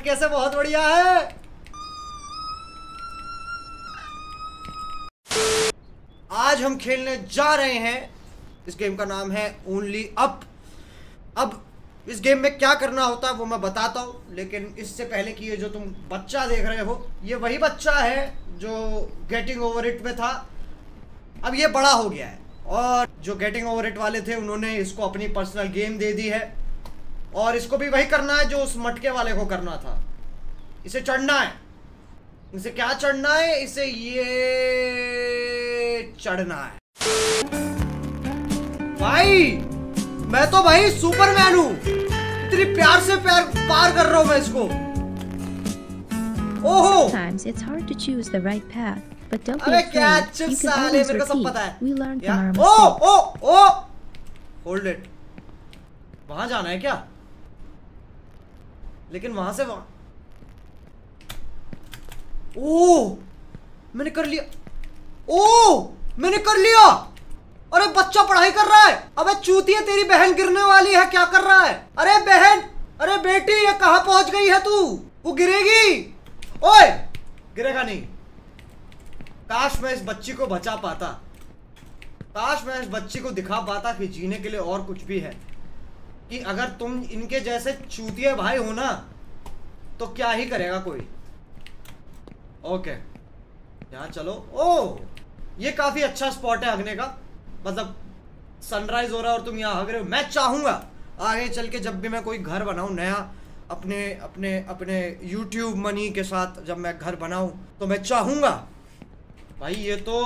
मटके से बहुत बढ़िया है। आज हम खेलने जा रहे हैं, इस गेम का नाम है ओनली अप। अब इस गेम में क्या करना होता है वो मैं बताता हूँ, लेकिन इससे पहले कि ये जो तुम बच्चा देख रहे हो, ये वही बच्चा है जो गेटिंग ओवर इट में था। अब ये बड़ा हो गया है और जो गेटिंग ओवर इट वाले थे उन्होंने इसको अपनी पर्सनल गेम दे दी है और इसको भी वही करना है जो उस मटके वाले को करना था। इसे चढ़ना है। इसे क्या चढ़ना है? इसे ये चढ़ना है। भाई मैं तो भाई सुपरमैन हूं, इतनी प्यार से पार कर रहा हूं मैं इसको। ओहो, Sometimes it's hard to choose the right path, but don't be अबे afraid. क्या You चिप्स can साले, always मेरे को सब repeat. पता है। We learn या? from our mistakes. Oh hold it. वहां जाना है क्या? लेकिन वहां से वहां, ओ मैंने कर लिया। ओ मैंने कर लिया। अरे बच्चा पढ़ाई कर रहा है। अबे चूतिया, तेरी बहन गिरने वाली है, क्या कर रहा है? अरे बहन, अरे बेटी, ये कहां पहुंच गई है तू? वो गिरेगी। ओए गिरेगा नहीं। काश मैं इस बच्ची को बचा पाता, काश मैं इस बच्ची को दिखा पाता कि जीने के लिए और कुछ भी है, कि अगर तुम इनके जैसे चूतिया भाई हो ना तो क्या ही करेगा कोई। ओके यहाँ चलो। ओ ये काफी अच्छा स्पॉट है हगने का, मतलब सनराइज हो रहा है और तुम यहाँ हग रहे हो। मैं चाहूंगा आगे चल के जब भी मैं कोई घर बनाऊं नया, अपने अपने अपने YouTube मनी के साथ जब मैं घर बनाऊं, तो मैं चाहूंगा भाई, ये तो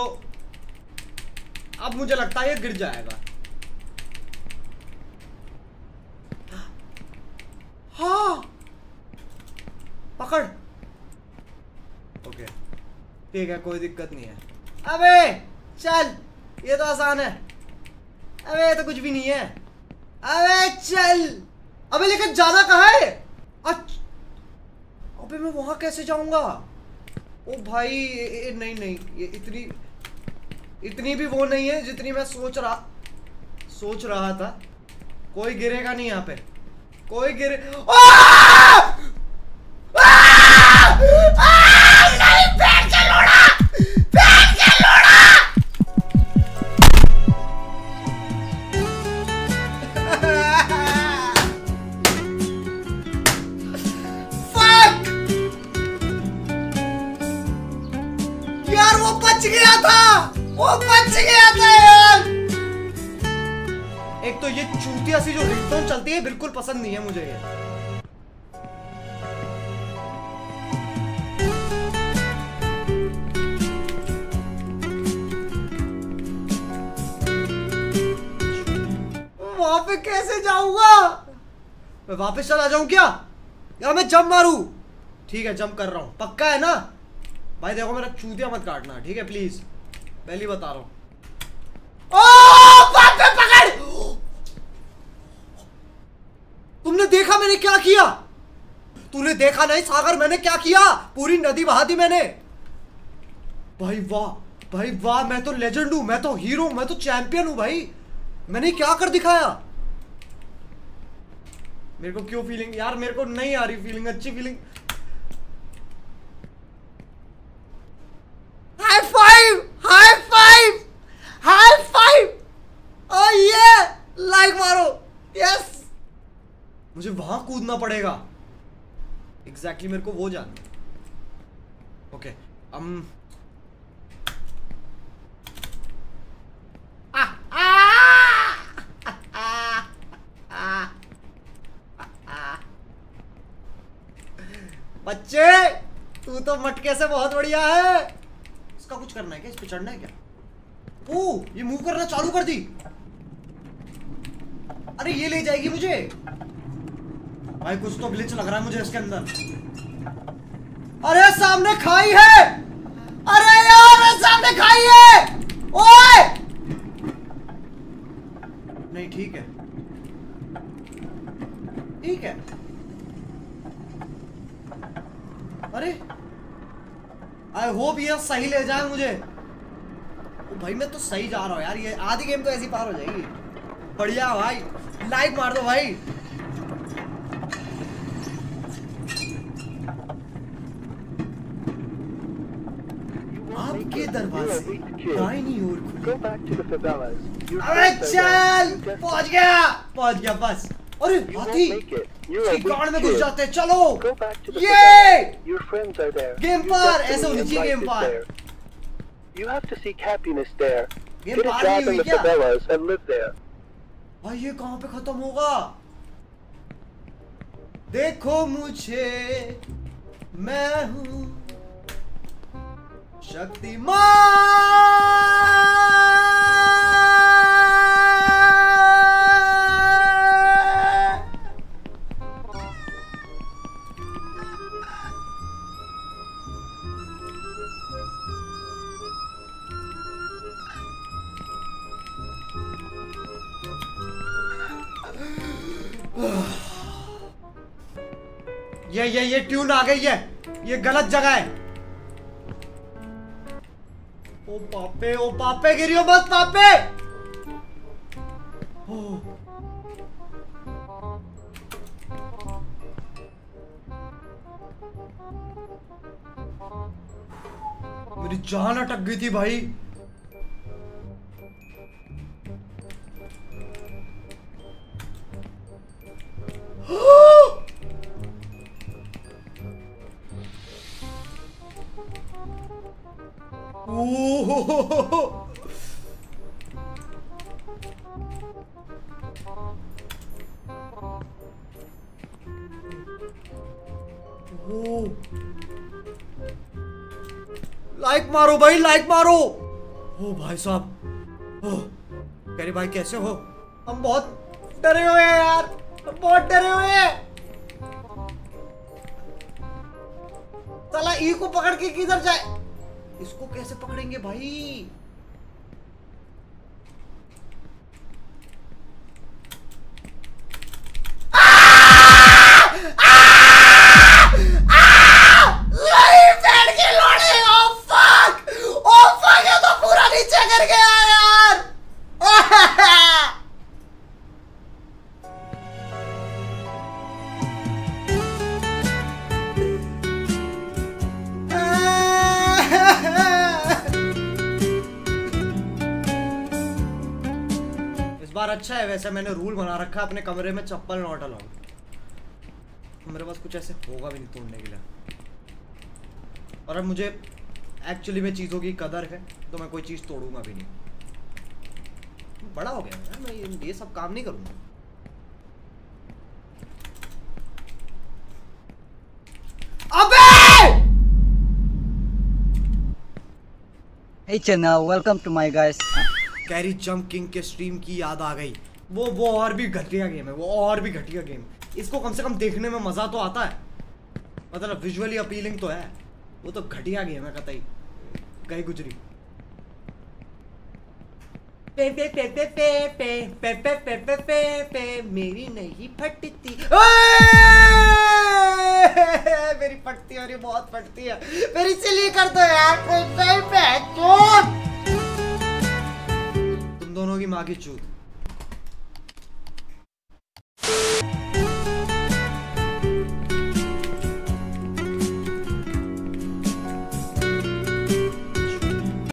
अब मुझे लगता है ये गिर जाएगा। हाँ पकड़। ओके ठीक है, कोई दिक्कत नहीं है। अबे चल, ये तो आसान है। अबे ये तो कुछ भी नहीं है। अबे चल। अबे लेकिन जाना कहाँ है? अच्छा अबे मैं वहां कैसे जाऊंगा? ओ भाई नहीं नहीं, ये इतनी भी वो नहीं है जितनी मैं सोच रहा था। कोई गिरेगा नहीं यहाँ पे, कोई गिरे। नहीं, पैर के लोड़ा, पैर के लोड़ा। Fuck! यार वो बच गया था, वो बच गया था यार। एक तो ये चूतिया सी जो रिंगटोन चलती है बिल्कुल पसंद नहीं है मुझे ये। वहां पे कैसे जाऊंगा? मैं वापस चला जाऊं क्या, या मैं जंप मारूं? ठीक है जंप कर रहा हूं, पक्का है ना भाई? देखो मेरा चूतिया मत काटना, ठीक है प्लीज, पहले बता रहा हूं। पकड़। तुमने देखा मैंने क्या किया? तूने देखा नहीं सागर मैंने क्या किया? पूरी नदी बहा दी मैंने। भाई वाह, भाई वाह, मैं तो लेजेंड हूं, मैं तो हीरो, मैं तो चैंपियन हूं भाई। मैंने क्या कर दिखाया? मेरे को क्यों फीलिंग यार, मेरे को नहीं आ रही फीलिंग, अच्छी feeling. High five, high five, high five. Oh ये लाइक मारो, यस। मुझे वहां कूदना पड़ेगा। एग्जैक्टली मेरे को वो जानना। ओके बच्चे, तू तो मटके से बहुत बढ़िया है। इसका कुछ करना है क्या? इस पे चढ़ना है क्या? ओ ये मूव करना चालू कर दी। अरे ये ले जाएगी मुझे। भाई कुछ तो ग्लिच लग रहा है मुझे इसके अंदर। अरे सामने खाई है। अरे यार सामने खाई है। ओए नहीं, ठीक है ठीक है। अरे आई होप ये सही ले जाए मुझे। ओ भाई मैं तो सही जा रहा हूँ यार, ये आधी गेम तो ऐसी पार हो जाएगी। बढ़िया भाई, लाइक मार दो भाई। आपके दरवाजे दाहिनी ओर खुले। Go back to the favelas. Your अरे friends are there. चल, You just पहुंच गया बस। अरे You won't हाथी make it. You're a इसकी गाड़ में weak घुस kid. जाते हैं, चलो। Go back to the ये favelas. Your friends are there. Game Your पार, destiny ऐसे होनी and चाहिए life गेम is पार। there. You have to seek happiness there. Game Get a पार नहीं job in हुई the क्या? favelas and live there. भाई ये कहाँ पे खत्म होगा? देखो मुझे, मैं हूँ शक्तिमान। ये ट्यून आ गई है, ये गलत जगह है। ओ पापे गिरियो बस पापे। ओ मेरी जान अटक गई थी भाई। लाइक मारो भाई, लाइक मारो। ओ भाई साहब, ओ कैरी भाई कैसे हो? हम बहुत डरे हुए हैं यार, हम बहुत डरे हुए हैं। साला ई को पकड़ के किधर जाए? इसको कैसे पकड़ेंगे भाई? अच्छा है वैसे, मैंने रूल बना रखा है अपने कमरे में चप्पल नॉट अलाउड। मेरे पास कुछ ऐसे होगा भी नहीं तोड़ने के लिए। और अब मुझे एक्चुअली में चीज़ों की कदर है तो मैं कोई चीज़ तोड़ूंगा भी नहीं। बड़ा हो गया यार, मैं ये सब काम नहीं करूंगा। अबे! Hey Channa, welcome to my guys. Carry Jump King के स्ट्रीम की याद आ गई। वो और भी घटिया गेम है, वो और भी घटिया गेम। इसको कम से कम देखने में मजा तो आता है, मतलब विजुअली अपीलिंग तो है। वो तो घटिया गेम है कतई, गई गुजरी। पे पे पे पे पे पे पे पे पे पे पे पे मेरी नहीं फटती। मेरी फटती है, बहुत फटती है मेरी। चलिए कर दो यार, दोनों की माँ की चूत।